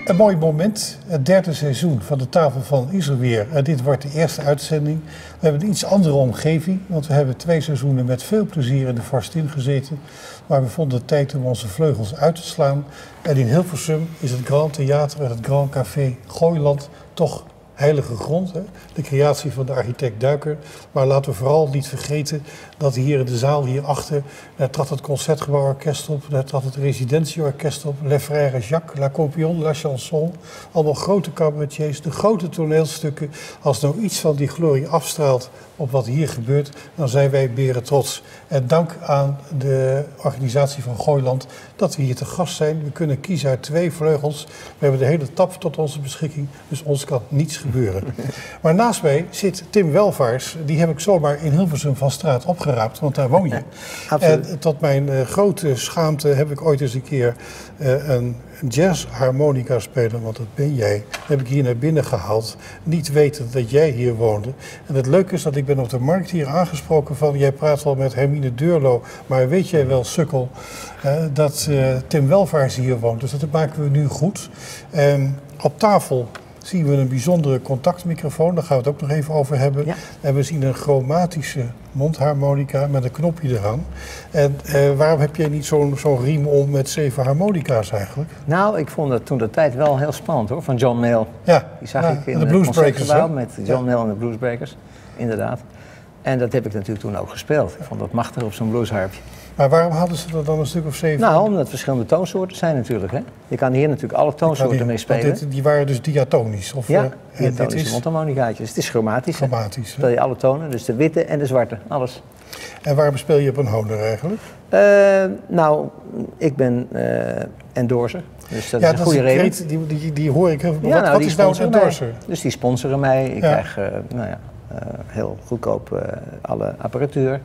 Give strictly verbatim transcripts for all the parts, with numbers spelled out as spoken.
Een mooi moment, het derde seizoen van de Tafel van Iserweer. En dit wordt de eerste uitzending. We hebben een iets andere omgeving, want we hebben twee seizoenen met veel plezier in de Vorstin gezeten. Maar we vonden het tijd om onze vleugels uit te slaan. En in Hilversum is het Grand Theater en het Grand Café Gooiland toch heilige grond. Hè? De creatie van de architect Duiker. Maar laten we vooral niet vergeten dat hier in de zaal hierachter, daar trad het Concertgebouworkest op, daar trad het Residentieorkest op, Les Frères Jacques, La Compion, La Chanson. Allemaal grote cabaretiers, de grote toneelstukken. Als nou iets van die glorie afstraalt op wat hier gebeurt, dan zijn wij beren trots. En dank aan de organisatie van Gooiland dat we hier te gast zijn. We kunnen kiezen uit twee vleugels. We hebben de hele tap tot onze beschikking, dus ons kan niets gebeuren. Maar naast mij zit Tim Welvaars. Die heb ik zomaar in Hilversum van straat opgeraapt, want daar woon je. Absoluut. En tot mijn uh, grote schaamte heb ik ooit eens een keer uh, een jazzharmonica speler, want dat ben jij, heb ik hier naar binnen gehaald. Niet weten dat jij hier woonde. En het leuke is dat ik ben op de markt hier aangesproken van, jij praat wel met Hermine Deurlo, maar weet jij wel, sukkel, uh, dat uh, Tim Welvaars hier woont. Dus dat maken we nu goed. Um, op tafel zien we een bijzondere contactmicrofoon, daar gaan we het ook nog even over hebben. Ja. En we zien een chromatische mondharmonica met een knopje eraan. En uh, waarom heb jij niet zo'n zo'n riem om met zeven harmonica's eigenlijk? Nou, ik vond het toen de tijd wel heel spannend hoor, van John Mayall. Ja, die zag ja, ik in de Bluesbreakers met John ja. Mayall en de Bluesbreakers, inderdaad. En dat heb ik natuurlijk toen ook gespeeld. Ik vond dat machtig op zo'n bluesharpje. Maar waarom hadden ze er dan een stuk of zeven? Nou, omdat het verschillende toonsoorten zijn natuurlijk. Hè? Je kan hier natuurlijk alle toonsoorten die, mee spelen. Dit, die waren dus diatonisch? Of, ja, uh, diatonische mondharmonicaatjes. Het is chromatisch. Chromatisch. Speel je alle tonen, dus de witte en de zwarte, alles. En waarom speel je op een honer eigenlijk? Uh, nou, ik ben uh, endorser. Dus dat ja, is een goede reden. Kreet, die, die, die hoor ik heel veel. Ja, wat nou, wat is nou een endorser? Mij. Dus die sponsoren mij. Ik ja. krijg uh, nou ja, uh, heel goedkoop uh, alle apparatuur.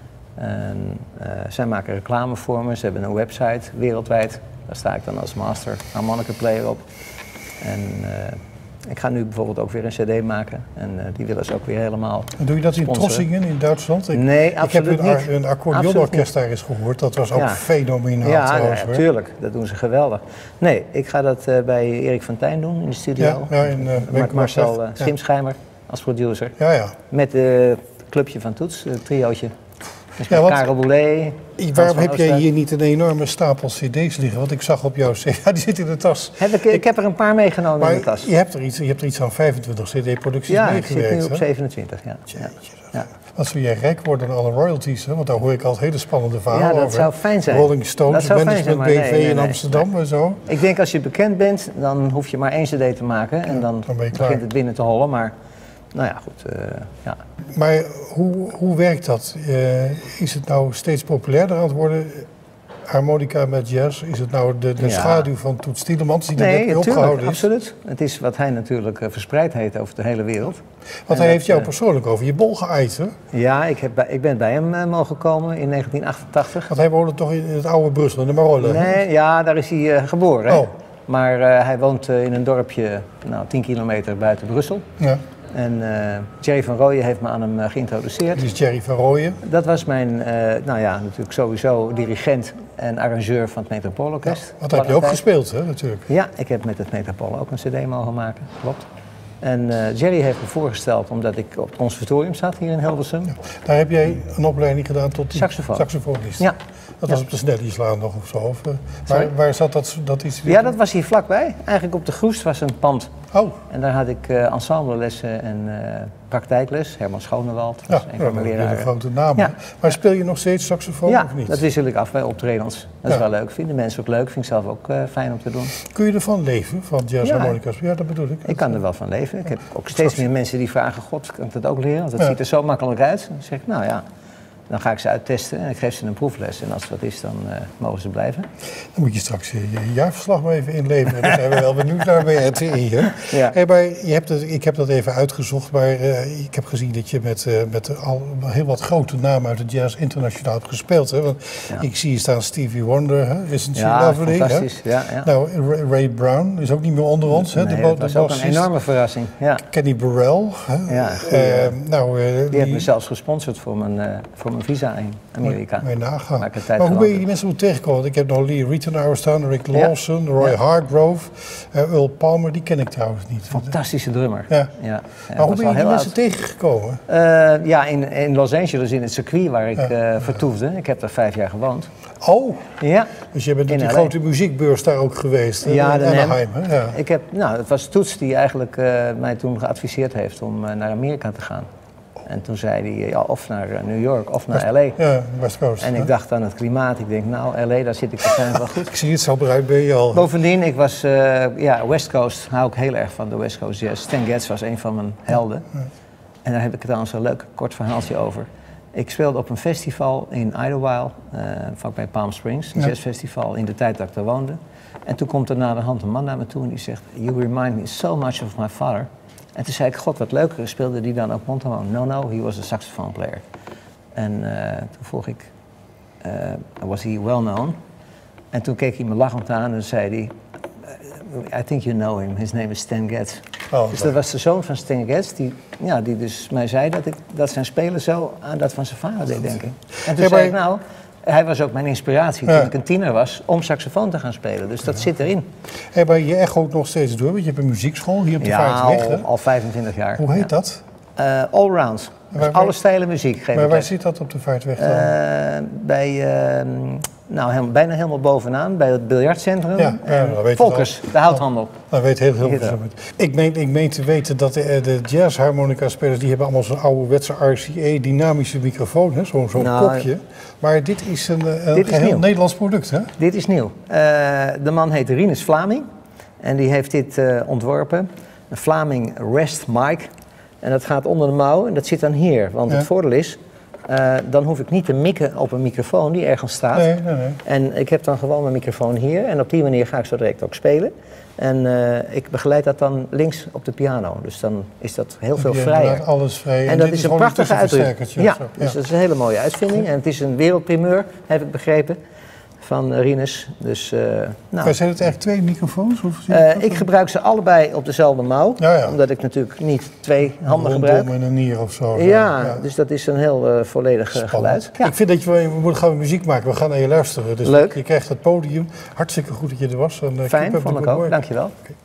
En, uh, zij maken reclame voor me. Ze hebben een website wereldwijd. Daar sta ik dan als master harmonica player op. En uh, ik ga nu bijvoorbeeld ook weer een cd maken. En uh, die willen ze ook weer helemaal En doe je dat sponsoren. in Trossingen in Duitsland? Ik, nee, absoluut ik heb een, niet. een accordeonorkest daar eens gehoord. Dat was ook ja. fenomenaal ja, trouwens. Ja, natuurlijk. Dat doen ze geweldig. Nee, ik ga dat uh, bij Erik van Tijn doen in de studio. Ja, ja, in, uh, Met Marcel uh, Schimschijmer ja. als producer. Ja, ja. Met het uh, clubje van Toets, het triootje. Dus ja, met Karel Boulet. Waarom heb jij hier niet een enorme stapel cd's liggen? Want ik zag op jouw cd, ja, die zit in de tas. Heb ik, ik, ik heb er een paar meegenomen maar in de tas. Je hebt er iets, je hebt er iets aan vijfentwintig cd-producties ja, meegewerkt. Ja, ik zit nu op hè? zevenentwintig. Ja. Jeetje, ja. Wat zou jij rijk worden aan alle royalties? Hè? Want daar hoor ik al hele spannende verhalen over. Ja, dat over. zou fijn zijn. Rolling Stones, Management B V nee, nee, nee, in Amsterdam nee. en zo. Ik denk als je bekend bent, dan hoef je maar één cd te maken. En ja, dan, dan begint het binnen te hollen. Maar nou ja, goed. Uh, ja. Maar hoe, hoe werkt dat? Uh, is het nou steeds populairder aan het worden? Harmonica met jazz? Is het nou de, de ja. schaduw van Toets Tielemans die nee, er net opgehouden is? Absoluut. Het is wat hij natuurlijk uh, verspreid heeft over de hele wereld. Want hij heeft jou uh, persoonlijk over je bol geëist, hè? Ja, ik, heb bij, ik ben bij hem uh, mogen komen in negentien achtentachtig. Want hij woonde toch in het oude Brussel, in de Marolle? Nee, ja, daar is hij uh, geboren. Oh. Maar uh, hij woont uh, in een dorpje, nou, tien kilometer buiten Brussel. Ja. En uh, Jerry van Rooyen heeft me aan hem uh, geïntroduceerd. Die is Jerry van Rooyen? Dat was mijn, uh, nou ja, natuurlijk sowieso dirigent en arrangeur van het Metropoolorkest. Ja, want daar heb je ook gespeeld, hè, natuurlijk? Ja, ik heb met het Metropool ook een cd mogen maken, klopt. En uh, Jerry heeft me voorgesteld, omdat ik op het conservatorium zat hier in Hilversum. Ja, daar heb jij een opleiding gedaan tot saxofoon. saxofonist? Ja. Dat ja. was op de Snellieslaan nog of zo? Of, uh, waar, waar zat dat, dat iets? Ja, dat was hier vlakbij. Eigenlijk op de Groest was een pand. Oh. En daar had ik uh, ensemblelessen en uh, praktijkles. Herman Schonewald was ja, een van mijn leraren. Een grote naam. Ja. Maar speel je nog steeds saxofoon ja, of niet? Dat wissel ik af bij optredens. Dat ja. is wel leuk. Vinden mensen ook leuk. Vind ik zelf ook uh, fijn om te doen. Kun je ervan leven, van jazzharmonica's? Ja. ja, dat bedoel ik. Ik kan er wel van leven. Ik heb ook steeds meer mensen die vragen, god, kan ik dat ook leren? Want dat ja. ziet er zo makkelijk uit. Dan zeg ik, nou ja. Dan ga ik ze uittesten en ik geef ze een proefles. En als het wat is, dan uh, mogen ze blijven. Dan moet je straks je jaarverslag maar even inleveren. Daar zijn we wel benieuwd naar bij R T I. Hè? Ja. Hey, maar je hebt het, ik heb dat even uitgezocht, maar uh, ik heb gezien dat je met, uh, met al heel wat grote namen uit het jazz internationaal hebt gespeeld. Hè? Want ja. ik zie hier staan Stevie Wonder, hè? Isn't She ja, Lovely? Fantastisch. Hè? Ja, ja. Nou, Ray Brown is ook niet meer onder ons. Nee, hè? De dat was ook een enorme verrassing. Ja. Kenny Burrell. Hè? Ja, uh, nou, uh, die, die die heeft me zelfs gesponsord voor mijn, uh, voor mijn visa in Amerika. Moet je nagaan. Maar, ik maar hoe ben je die mensen moet tegenkomen? Want ik heb nog Lee Ritenour staan, Rick Lawson, ja. Roy ja. Hargrove, uh, Earl Palmer, die ken ik trouwens niet. Fantastische drummer. Ja. Ja. Ja, maar hoe ben je die mensen oud. tegengekomen? Uh, ja, in, in Los Angeles, in het circuit waar ik ja. uh, vertoefde. Ik heb daar vijf jaar gewoond. Oh, ja. Dus je bent op die grote muziekbeurs daar ook geweest, ja, in Anaheim. Hè? Ja. Ik heb, nou, het was Toets die eigenlijk uh, mij toen geadviseerd heeft om uh, naar Amerika te gaan. En toen zei hij, ja, of naar New York of naar L A. Ja, West Coast. En ik hè? dacht aan het klimaat. Ik denk, nou, L A, daar zit ik waarschijnlijk wel goed. Ik zie het zo bereid ben je al. Bovendien, ik was, uh, ja, West Coast, hou ik heel erg van de West Coast Jazz. Stan Getz was een van mijn helden. Ja. Ja. En daar heb ik trouwens een leuk kort verhaaltje over. Ik speelde op een festival in Idlewild, uh, vlakbij Palm Springs, een ja. jazzfestival in de tijd dat ik daar woonde. En toen komt er na de hand een man naar me toe en die zegt, you remind me so much of my father. En toen zei ik, god wat leuker, speelde die dan ook mondharmonie? No, no, he was a saxophone player. En uh, toen vroeg ik, uh, was he well known? En toen keek hij me lachend aan en zei hij, I think you know him, his name is Stan Getz. Oh, dus dat was de zoon van Stan Getz, die, ja, die dus mij zei dat, ik, dat zijn spelen zo aan dat van zijn vader deed, denk ik. En toen ja, zei ik, nou, hij was ook mijn inspiratie toen ja. ik een tiener was om saxofoon te gaan spelen. Dus dat ja. zit erin. Hey, maar je echoot nog steeds door, want je hebt een muzieksschool hier op de ja, Vaartweg. Ja, al, al vijfentwintig jaar. Hoe heet ja. dat? Uh, Allround. Dus waar, alle stijlen muziek. Geef maar waar zit dat op de Vaartweg dan? Uh, bij, uh, nou, helemaal, bijna helemaal bovenaan, bij het biljartcentrum. Ja, ja, Volkers, de houthandel. Dat weet heel heel veel. Ik meen, ik meen te weten dat de, de jazzharmonica-spelers, die hebben allemaal zo'n ouderwetse R C A dynamische microfoon, zo'n zo nou, kopje. Maar dit is een, een dit is heel nieuw. Nederlands product, hè? Dit is nieuw. Uh, de man heet Rinus Vlaming en die heeft dit uh, ontworpen. Een Vlaming Rest Mic. En dat gaat onder de mouw en dat zit dan hier. Want ja. het voordeel is, uh, dan hoef ik niet te mikken op een microfoon die ergens staat. Nee, nee, nee. En ik heb dan gewoon mijn microfoon hier. En op die manier ga ik zo direct ook spelen. En uh, ik begeleid dat dan links op de piano. Dus dan is dat heel veel vrijer. Alles vrij. En, en dat is een prachtige uitdrukking. Ja, ja, dus ja. dat is een hele mooie uitvinding. En het is een wereldprimeur, heb ik begrepen, van Rinus. Dus, uh, nou. Zijn het eigenlijk twee microfoons? Of uh, ik gebruik ze allebei op dezelfde mouw. Ja, ja. Omdat ik natuurlijk niet twee handen gebruik. Een rondom en een nier of zo. Ja, ja, dus dat is een heel uh, volledig uh, geluid. Ja. Ik vind dat je, we moeten gaan muziek maken. We gaan naar je luisteren. Dus leuk. Je krijgt het podium. Hartstikke goed dat je er was. En, uh, fijn, vond ik ook. Dankjewel. Okay.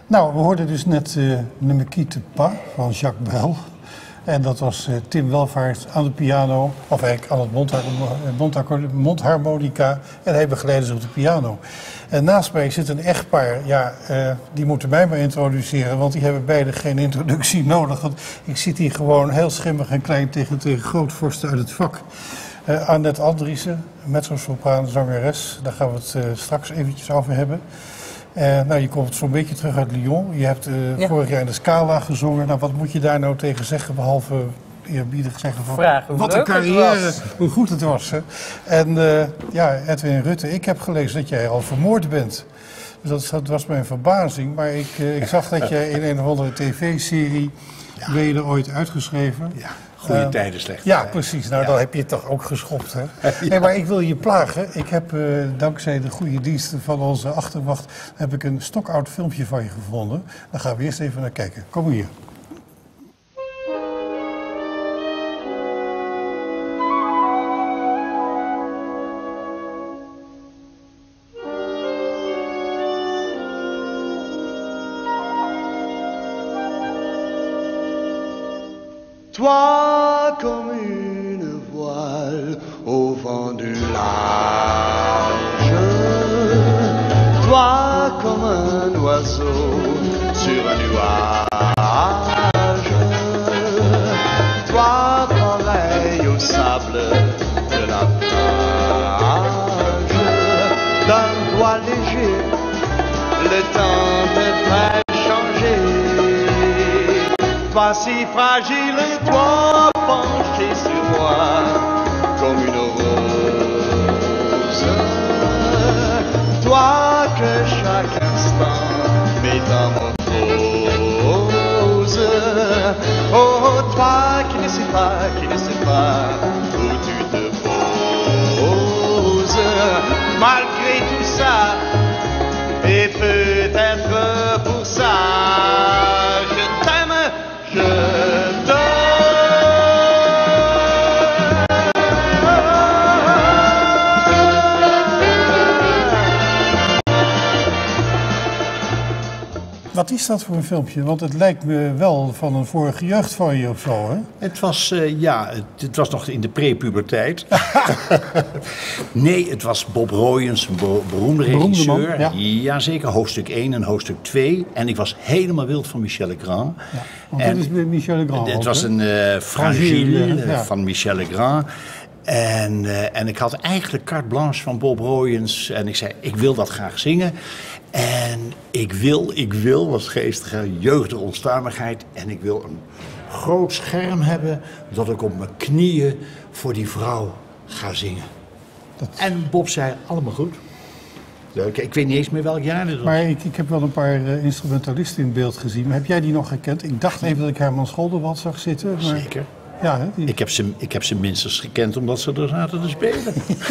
Nou, we hoorden dus net uh, Ne me quitte pas van Jacques Brel. En dat was uh, Tim Welvaart aan de piano, of eigenlijk aan het mondhar mondhar mondharmonica. En hij begeleidde ze op de piano. En naast mij zit een echtpaar, ja, uh, die moeten mij maar introduceren, want die hebben beide geen introductie nodig. Want ik zit hier gewoon heel schimmig en klein tegen, tegen grootvorsten uit het vak. Uh, Annette Andriessen, mezzo-sopraan, zangeres, daar gaan we het uh, straks eventjes over hebben. Uh, nou, je komt zo'n beetje terug uit Lyon. Je hebt uh, ja. vorig jaar in de Scala gezongen. Nou, wat moet je daar nou tegen zeggen, behalve eerbiedig zeggen van Vraag, wat een carrière, hoe goed het was. Hè? En uh, ja, Edwin Rutte, ik heb gelezen dat jij al vermoord bent. Dus dat, dat was mijn verbazing. Maar ik, uh, ik zag dat jij in een of andere tv-serie ja. ben je er ooit uitgeschreven. Ja. Goede uh, tijden, slechte Ja, tijden. precies. Nou, ja. dan heb je het toch ook geschopt, hè? ja. Nee, maar ik wil je plagen. Ik heb, uh, dankzij de goede diensten van onze achterwacht, heb ik een stokoud filmpje van je gevonden. Daar gaan we eerst even naar kijken. Kom hier. Toi comme une voile au vent du large, toi comme un oiseau sur un nuage, toi pareil au sable de la plage, d'un doigt léger, le temps devrait changer. Toi si fragile, toi penché sur moi comme une rose. Toi que chaque instant métamorphose. Oh, toi qui ne sais pas, qui ne sais pas où tu te poses. Malgré tout ça, et peut-être pour ça, je t'aime. Je Wat is dat voor een filmpje? Want het lijkt me wel van een vorige jeugd van je of zo, hè? Het was, uh, ja, het, het was nog in de prepuberteit. Nee, het was Bob Royens, een be beroemde regisseur. Beroemde man, ja. Jazeker, hoofdstuk één en hoofdstuk twee. En ik was helemaal wild van Michel Legrand. Ja, want en, dat is Michel Legrand. Het ook, was hè? een uh, Fragile uh, ja. van Michel Legrand. En, uh, en ik had eigenlijk carte blanche van Bob Royens. En ik zei, ik wil dat graag zingen. En ik wil, ik wil, was geestige jeugdige onstuimigheid. En ik wil een groot scherm hebben, dat ik op mijn knieën voor die vrouw ga zingen. Dat... En Bob zei, allemaal goed. Leuk, ik weet niet eens meer welk jaar dit was. Maar ik, ik heb wel een paar uh, instrumentalisten in beeld gezien. Maar heb jij die nog gekend? Ik dacht even dat ik Herman Scholderwald zag zitten. Maar... Zeker. Ja, hè, die... ik, heb ze, ik heb ze minstens gekend omdat ze er zaten te spelen.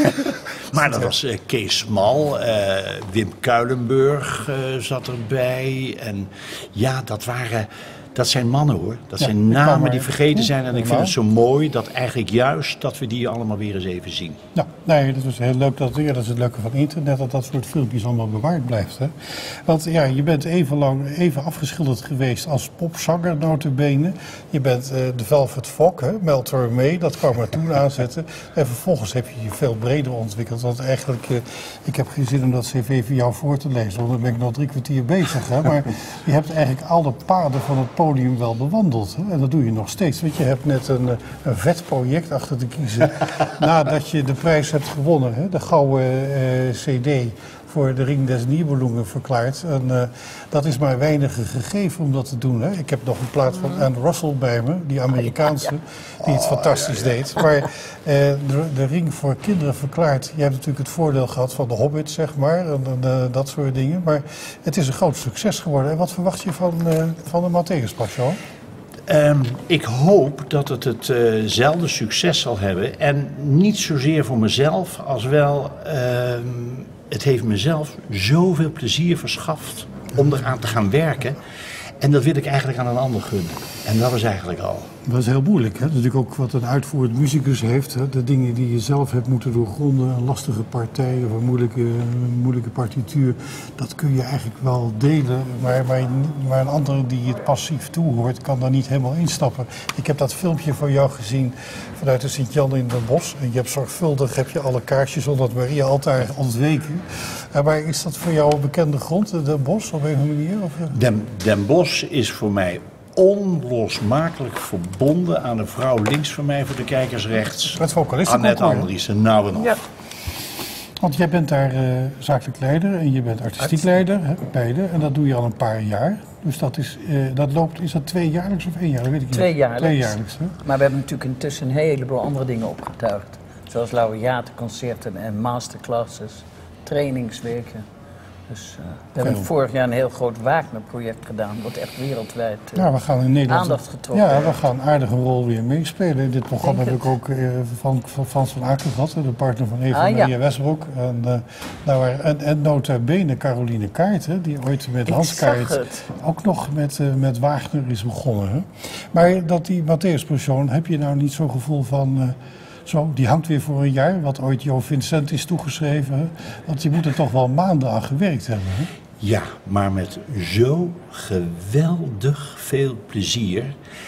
Maar dat was uh, Kees Smal, uh, Wim Kuilenburg uh, zat erbij. En ja, dat waren... Dat zijn mannen hoor. Dat ja, zijn namen maar... die vergeten zijn. En ik vind het zo mooi dat eigenlijk juist dat we die allemaal weer eens even zien. Ja, nee, dat is heel leuk. Dat, ja, dat is het leuke van internet, dat dat soort filmpjes allemaal bewaard blijft. Hè? Want ja, je bent even lang even afgeschilderd geweest als popzanger nota bene. Je bent uh, de Velvet Fog, hè? Mel Tormé, dat kwam er toen aanzetten. En vervolgens heb je je veel breder ontwikkeld. Want eigenlijk, uh, ik heb geen zin om dat cv voor jou voor te lezen. Want dan ben ik nog drie kwartier bezig. Hè? Maar je hebt eigenlijk alle paden van het podium wel bewandeld. Hè? En dat doe je nog steeds. Want je hebt net een, een vet project achter te kiezen. Nadat je de prijs hebt gewonnen. Hè? De gouden uh, cd voor de Ring des Nibelungen verklaard. En uh, dat is maar weinigen gegeven om dat te doen. Hè? Ik heb nog een plaat van Anne Russell bij me. Die Amerikaanse. Die het fantastisch deed. Maar uh, de, de Ring voor kinderen verklaard. Je hebt natuurlijk het voordeel gehad van de Hobbit, zeg maar. En, en uh, dat soort dingen. Maar het is een groot succes geworden. En wat verwacht je van, uh, van de Matthäus Passion? Um, ik hoop dat het hetzelfde uh succes zal hebben. En niet zozeer voor mezelf, als wel... Um, het heeft mezelf zoveel plezier verschaft om eraan te gaan werken. En dat wil ik eigenlijk aan een ander gunnen. En dat is eigenlijk al. Dat is heel moeilijk. Hè? Dat is natuurlijk ook wat een uitvoerend muzikus heeft. Hè? De dingen die je zelf hebt moeten doorgronden, een lastige partij of een moeilijke, een moeilijke partituur, dat kun je eigenlijk wel delen. Maar, maar, maar een andere die het passief toehoort, kan daar niet helemaal instappen. Ik heb dat filmpje van jou gezien vanuit de Sint-Jan in Den Bosch. En je hebt zorgvuldig heb je alle kaarsjes onder het Maria-altaar ontweken. Maar is dat voor jou een bekende grond, Den Bosch, op een of andere manier? Of? Den, Den Bosch is voor mij onlosmakelijk verbonden aan de vrouw links van mij, voor de kijkers rechts. Het vocalistenconcours. Annette Andriessen, nou en of. Ja. Want jij bent daar uh, zakelijk leider en je bent artistiek leider, hè, beide. En dat doe je al een paar jaar. Dus dat is, uh, dat loopt, is dat tweejaarlijks of één jaar? Dat weet ik niet. Tweejaarlijks. Tweejaarlijks, hè? Maar we hebben natuurlijk intussen een heleboel andere dingen opgetuigd. Zoals laureatenconcerten en masterclasses, trainingsweken. Dus uh, we hebben vorig jaar een heel groot Wagner-project gedaan, wat echt wereldwijd uh, ja, we gaan in Nederland, aandacht getrokken. Ja, we gaan een aardige rol weer meespelen. In dit programma heb ik ook uh, van, van Frans van Aken gehad, de partner van Eva ah, Maria ja. Westbroek. En, uh, nou, en, en nota bene Caroline Kaart, hè, die ooit met ik Hans Kaart ook nog met, uh, met Wagner is begonnen. Hè. Maar dat die Matthäus-persoon, heb je nou niet zo'n gevoel van... Uh, Zo, die hangt weer voor een jaar, wat ooit Jo Vincent is toegeschreven. Hè? Want die moet er toch wel maanden aan gewerkt hebben. Hè? Ja, maar met zo geweldig veel plezier.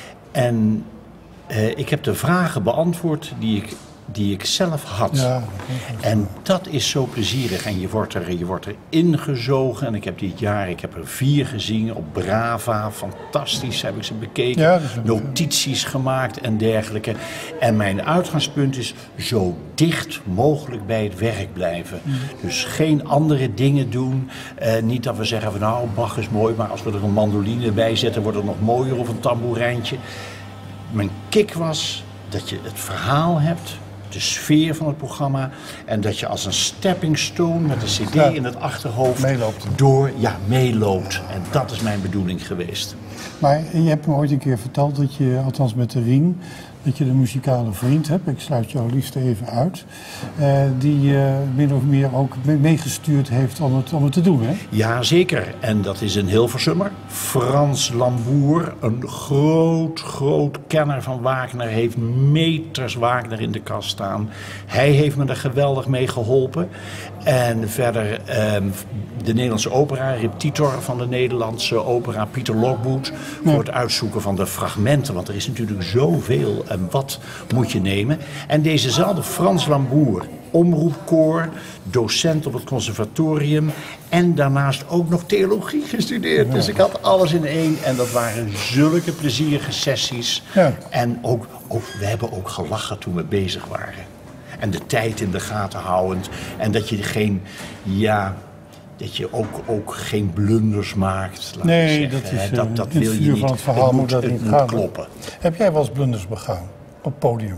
En eh, ik heb de vragen beantwoord die ik, die ik zelf had. Ja, en dat is zo plezierig. En je wordt, er, je wordt er ingezogen. En ik heb dit jaar, ik heb er vier gezien op Brava. Fantastisch heb ik ze bekeken. Ja, dus notities gemaakt en dergelijke. En mijn uitgangspunt is zo dicht mogelijk bij het werk blijven. Mm. Dus geen andere dingen doen. Uh, niet dat we zeggen van nou, Bach is mooi, maar als we er een mandoline bij zetten, wordt het nog mooier, of een tamboerijntje. Mijn kick was dat je het verhaal hebt, de sfeer van het programma, en dat je als een stepping stone met een cd ja, in het achterhoofd meeloopt. door, ja, meeloopt. En dat is mijn bedoeling geweest. Maar je hebt me ooit een keer verteld dat je, althans met de Rien, dat je een muzikale vriend hebt, ik sluit jou liefst even uit, uh, die uh, min of meer ook meegestuurd heeft om het, om het te doen, hè? Ja, zeker. En dat is een Hilversummer. Frans Lamboer, een groot, groot kenner van Wagner, heeft meters Wagner in de kast staan. Hij heeft me er geweldig mee geholpen. En verder um, de Nederlandse opera, repetitor van de Nederlandse opera, Pieter Lockwood, voor ja. het uitzoeken van de fragmenten. Want er is natuurlijk zoveel. En wat moet je nemen? En dezezelfde Frans Lamboer, omroepkoor, docent op het conservatorium en daarnaast ook nog theologie gestudeerd. Ja. Dus ik had alles in één en dat waren zulke plezierige sessies. Ja. En ook, ook, we hebben ook gelachen toen we bezig waren. En de tijd in de gaten houdend. En dat je geen, ja, dat je ook, ook geen blunders maakt. Laat nee, dat is dat, dat in wil het je niet. Van het verhaal het moet moet, dat het niet moet gaan. kloppen. Heb jij wel eens blunders begaan op het podium?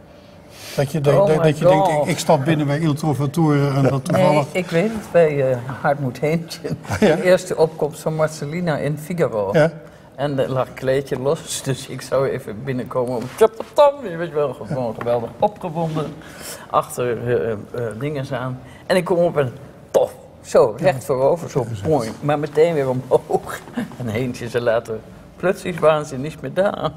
Dat je, de, oh dat, dat je denkt, ik, ik stap binnen bij Il Trovatore en dat toevallig... Nee, ik weet het bij uh, Hartmut Heentje. Ja? De eerste opkomst van Marcelina in Figaro. Ja? En er lag een kleedje los, dus ik zou even binnenkomen om tjapatam, je weet wel, gewoon geweldig opgewonden, achter uh, uh, dingen aan. En ik kom op en tof, zo, recht voorover, zo mooi, maar meteen weer omhoog. En Heentje ze later, plötzlich waren ze niet meer daar.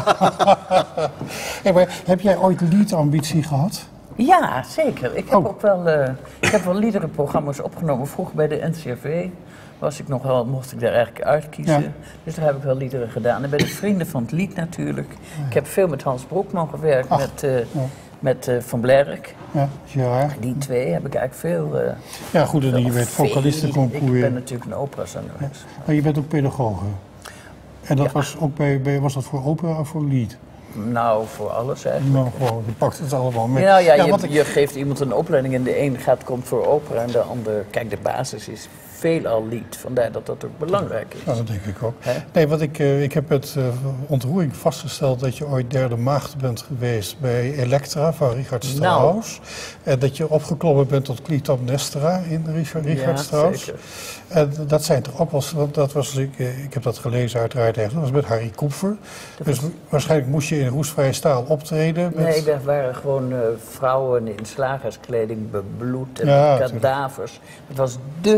Hey, maar heb jij ooit liedambitie gehad? Ja, zeker. Ik heb oh. ook wel, uh, ik heb wel liederenprogramma's opgenomen, vroeger bij de N C R V. Was ik nog wel, mocht ik daar eigenlijk uitkiezen. Ja. Dus daar heb ik wel liederen gedaan. En bij de Vrienden van het Lied natuurlijk. Ja. Ik heb veel met Hans Broekman gewerkt, Ach, met, uh, ja. met uh, Van Blerk. Ja, ja. Die twee heb ik eigenlijk veel... Uh, ja, goed, en je bent vocalistenconcours. Ik ben natuurlijk een operazangeres. Ja. Maar je bent ook pedagoge. En dat ja. was ook bij, bij, was dat voor opera of voor lied? Nou, voor alles eigenlijk. Nou, gewoon, je pakt het allemaal mee. Nou ja, ja je, ik... je geeft iemand een opleiding en de een gaat, komt voor opera en de ander... Kijk, de basis is veelal lied, vandaar dat dat ook belangrijk is. Ja, dat denk ik ook. He? Nee, want ik, uh, ik heb het uh, ontroering vastgesteld dat je ooit derde maagd bent geweest bij Elektra van Richard Strauss. Nou. En dat je opgeklommen bent tot Clytemnestra in Richard, Richard ja, Strauss. Zeker. En dat zijn toch ook wel, want dat was, ik, ik heb dat gelezen uiteraard echt, dat was met Harry Kupfer. Dus was... waarschijnlijk moest je in roestvrije staal optreden. Met... Nee, er waren gewoon uh, vrouwen in slagerskleding bebloed en ja, kadavers. Het was dé Elektra.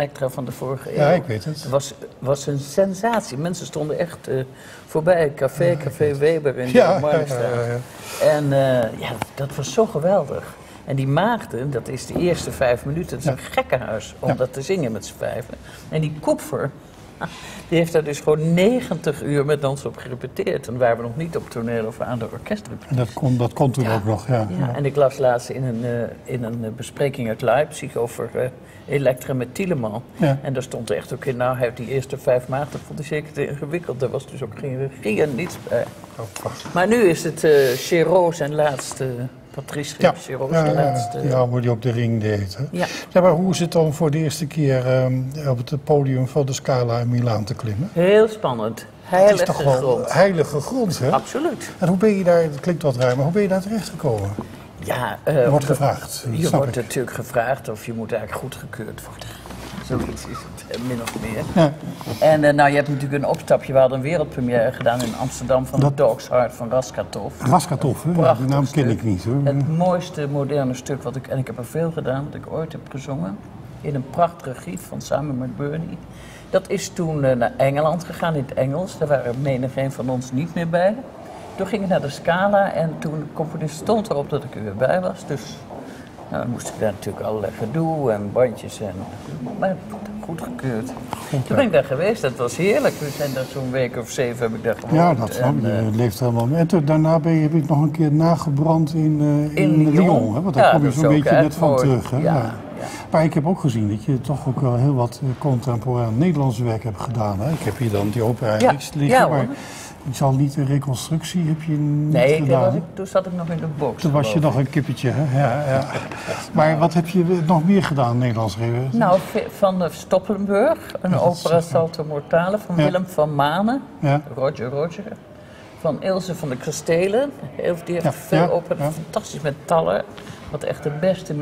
Elektra van de vorige eeuw. Ja, ik weet het. Het was, was een sensatie. Mensen stonden echt uh, voorbij. Café, Café Weber in de ja, Marktstraat. Ja, ja, ja. En uh, ja, dat was zo geweldig. En die maagden, dat is de eerste vijf minuten, dat is ja. een gekkenhuis om ja. dat te zingen met z'n vijven. En die Kupfer, die heeft daar dus gewoon negentig uur met ons op gerepeteerd. En waren we nog niet op toneel of aan de orkestrepetitie. En dat kon, dat kon toen ja. ook nog, ja. ja. Ja, en ik las laatst in een, uh, in een bespreking uit Leipzig over uh, Elektra met Tieleman. Ja. En daar stond echt ook in, nou hij heeft die eerste vijf maanden, vond hij zeker te ingewikkeld. Daar was dus ook geen regie en niets bij. Oh, maar nu is het uh, Chéreau zijn laatste... Patrice ja, Chéreau, ja, laatste... ja, waar die op de ring deed. Hè? Ja. Ja, maar hoe is het dan voor de eerste keer um, op het podium van de Scala in Milaan te klimmen? Heel spannend. Heilige het is toch wel grond. Heilige grond, hè? Absoluut. En hoe ben je daar, het klinkt wat ruim, maar hoe ben je daar terecht gekomen? Ja, uh, je wordt gevraagd. Je wordt ik. natuurlijk gevraagd of je moet eigenlijk goedgekeurd worden. Zoiets is het, min of meer. Ja. En uh, nou, je hebt natuurlijk een opstapje. We hadden een wereldpremière gedaan in Amsterdam van dat... Dog's Heart van Raskatov. Raskatov, hè? Ja, die naam ken ik niet, hoor. Het mooiste moderne stuk wat ik, en ik heb er veel gedaan, dat ik ooit heb gezongen. In een prachtige gief van Simon McBurney. Dat is toen uh, naar Engeland gegaan in het Engels. Daar waren menigeen van ons niet meer bij. Toen ging ik naar de Scala en toen de componist stond erop dat ik er weer bij was. Dus nou, dan moest ik daar natuurlijk allerlei gedoe en bandjes en... Maar goedgekeurd. Toen ben ik daar geweest, dat was heerlijk. We zijn daar zo'n week of zeven heb ik daar gewoond. Ja, dat en, uh, leeft helemaal mee. En toen, daarna ben je, heb ik nog een keer nagebrand in, uh, in, in Lyon. Lyon hè? Want daar ja, kom je zo'n beetje net van mooi. terug. Hè? Ja, ja. Ja. Maar ik heb ook gezien dat je toch ook wel heel wat contemporain Nederlands werk hebt gedaan. Hè? Ik heb hier dan die opera ja. liggen, ja, maar ik zal niet de reconstructie heb je niet nee, gedaan. Nee, toen zat ik nog in de box. Toen was je nog een kippetje, hè? Ja, ja. Maar wat heb je nog meer gedaan, Nederlands rewe? Nou, van Stoppenburg, een ja, opera Salto Mortale van ja. Willem van Manen, ja. Roger Roger. Van Ilse van de Kastelen, die heeft ja. veel ja. opera, ja. fantastisch met Taller. Wat echt de beste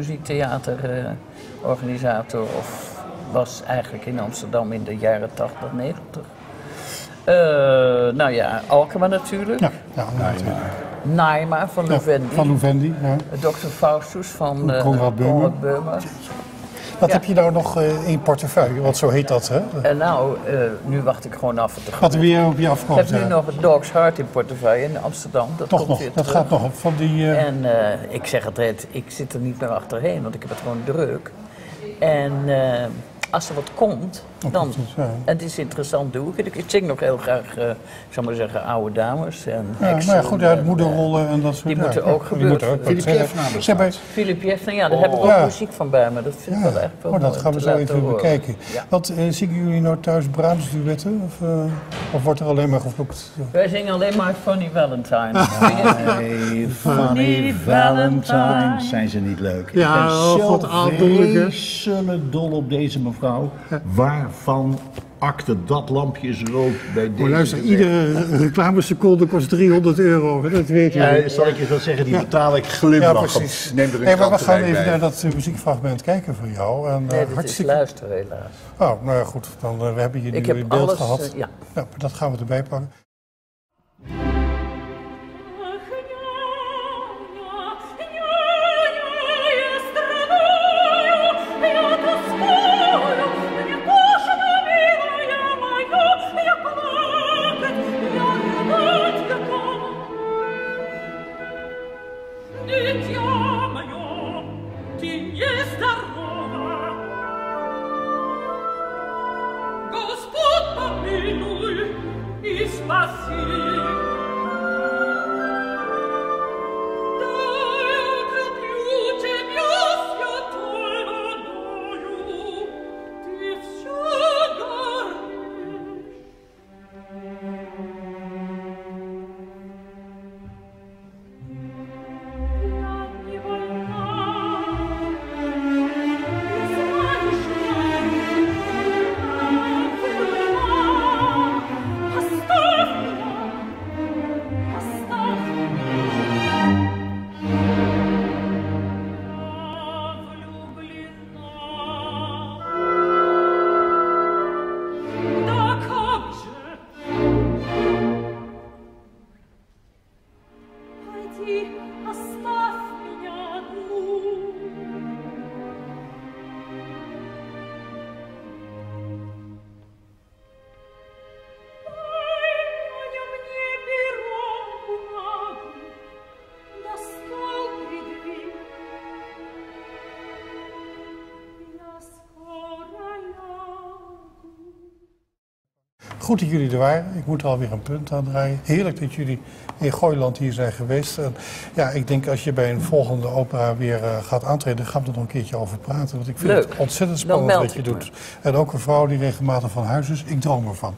muziektheaterorganisator uh, of was eigenlijk in Amsterdam in de jaren tachtig, negentig. Uh, nou ja, Alkema natuurlijk. Ja, ja natuurlijk. Naima van Louvendi. Ja, van Louvendi, ja. dokter Faustus van uh, Konrad Beumer. Wat ja. heb je nou nog uh, in portefeuille? Want zo heet dat, hè? Uh, nou, uh, nu wacht ik gewoon af. Het Wat er weer op je afkomt. Ik heb nu ja. nog het Dog's Heart in portefeuille in Amsterdam. Dat Toch komt nog, weer dat terug. gaat nog op van die... Uh... En uh, ik zeg altijd, ik zit er niet meer achterheen, want ik heb het gewoon druk. En uh, als er wat komt, dan... Ja. En het is interessant, doe ik. Ik zing nog heel graag, uh, ik zou maar zeggen, oude dames. En ja, maar ja, goed, ja, moederrollen en dat soort dingen. Die moeten ook gebeuren. Philip Jeffna bestaat. Philip Jeffna, ja, daar oh. heb ik ook ja. muziek van bij me. Dat vind ik ja. wel echt wel oh, dat gaan we zo even horen. bekijken. Ja. Wat, uh, zingen jullie nou thuis Brahms-duetten? Of, uh, of wordt er alleen maar gevloekt? Wij zingen alleen maar Funny Valentine. Hey, Funny Valentine. Zijn ze niet leuk? Ja, ik ben oh, zo vreselijk dol op deze mevrouw. Ja. Waarvan akte dat lampje is rood bij deze... Maar luister, iedere reclameseconde kost driehonderd euro, dat weet je. Ja, zal ik je wel zeggen, die ja. betaal ik glimlachend. Ja, precies. Neem er een hey, maar we gaan even bij. naar dat uh, muziekfragment kijken van jou. En, uh, nee, dit hartstikke... is luisteren helaas. Oh, nou ja, goed. Dan uh, we hebben je nu in beeld alles, gehad. Uh, ja. ja, dat gaan we erbij pakken. goed dat jullie er waren. Ik moet er alweer een punt aan draaien. Heerlijk dat jullie in Gooiland hier zijn geweest. En ja, ik denk als je bij een volgende opera weer uh, gaat aantreden, gaan we er nog een keertje over praten. Want ik vind Leuk. het ontzettend spannend wat je doet. En ook een vrouw die regelmatig van huis is. Ik droom ervan.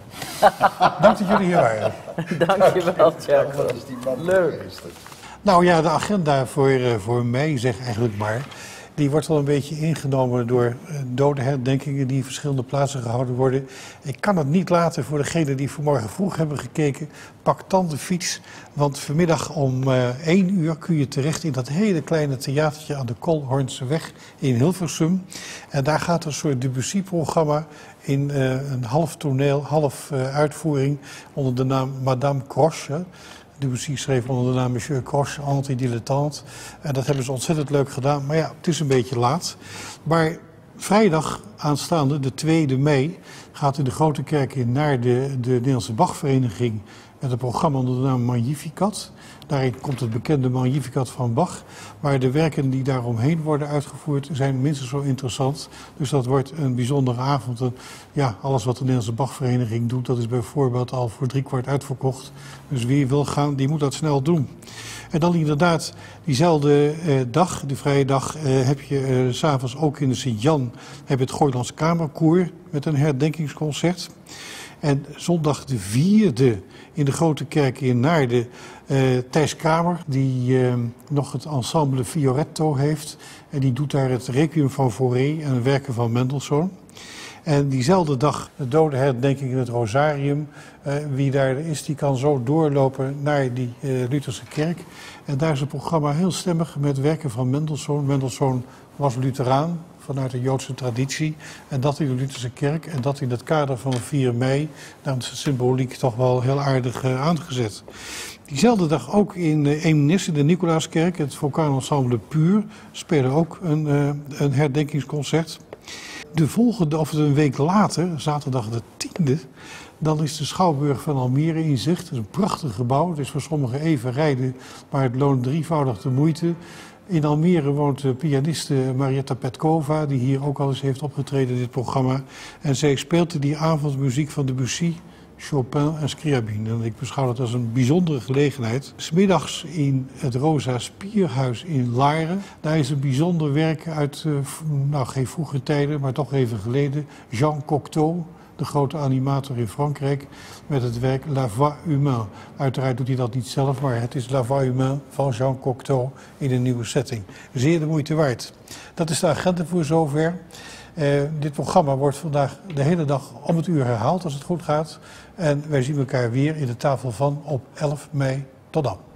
Dank dat jullie hier waren. Dankjewel, Tjerko. Leuk. Nou ja, de agenda voor, uh, voor mei, zeg eigenlijk maar. Die wordt wel een beetje ingenomen door dodenherdenkingen die in verschillende plaatsen gehouden worden. Ik kan het niet laten voor degenen die vanmorgen vroeg hebben gekeken. Pak dan de fiets, want vanmiddag om uh, één uur kun je terecht in dat hele kleine theatertje aan de Kolhornseweg in Hilversum. En daar gaat een soort Debussy-programma in uh, een half toneel, half uh, uitvoering onder de naam Madame Croche. Debussy schreef onder de naam Monsieur Croche, anti-dilettante. En dat hebben ze ontzettend leuk gedaan. Maar ja, het is een beetje laat. Maar vrijdag aanstaande, de tweede mei, gaat in de Grote Kerk in naar de, de Nederlandse Bachvereniging met een programma onder de naam Magnificat. Daarin komt het bekende Magnificat van Bach. Maar de werken die daaromheen worden uitgevoerd zijn minstens zo interessant. Dus dat wordt een bijzondere avond. En ja, alles wat de Nederlandse Bachvereniging doet, dat is bijvoorbeeld al voor driekwart uitverkocht. Dus wie wil gaan, die moet dat snel doen. En dan inderdaad, diezelfde eh, dag, de vrije dag, eh, heb je eh, 's avonds ook in de Sint-Jan heb je het Gooilands Kamerkoor met een herdenkingsconcert. En zondag de vierde in de Grote Kerk in Naarden, uh, Thijs Kramer, die uh, nog het ensemble Fioretto heeft. En die doet daar het Requiem van Fauré en werken van Mendelssohn. En diezelfde dag de dodenherdenking in het Rosarium. Uh, wie daar is, die kan zo doorlopen naar die uh, Lutherse kerk. En daar is het programma heel stemmig met werken van Mendelssohn. Mendelssohn was Lutheraan vanuit de Joodse traditie. En dat in de Lutherse kerk. En dat in het kader van vier mei. Dan is de symboliek toch wel heel aardig uh, aangezet. Diezelfde dag ook in uh, Eemnes, in de Nicolaaskerk, het Vulkaanensemble Puur, spelen ook een, uh, een herdenkingsconcert. De volgende, of een week later, zaterdag de tiende, dan is de Schouwburg van Almere in zicht. Het is een prachtig gebouw. Het is voor sommigen even rijden, maar het loont drievoudig de moeite. In Almere woont de pianiste Marietta Petkova, die hier ook al eens heeft opgetreden in dit programma. En zij speelt die avond muziek van Debussy, Chopin en Scriabine. En ik beschouw dat als een bijzondere gelegenheid. 'S Middags in het Rosa Spierhuis in Laren. Daar is een bijzonder werk uit, uh, nou geen vroege tijden, maar toch even geleden. Jean Cocteau, de grote animator in Frankrijk, met het werk La Voix Humaine. Uiteraard doet hij dat niet zelf, maar het is La Voix Humaine van Jean Cocteau in een nieuwe setting. Zeer de moeite waard. Dat is de agenda voor zover. Uh, dit programma wordt vandaag de hele dag om het uur herhaald als het goed gaat. En wij zien elkaar weer in de tafel van op elf mei. Tot dan.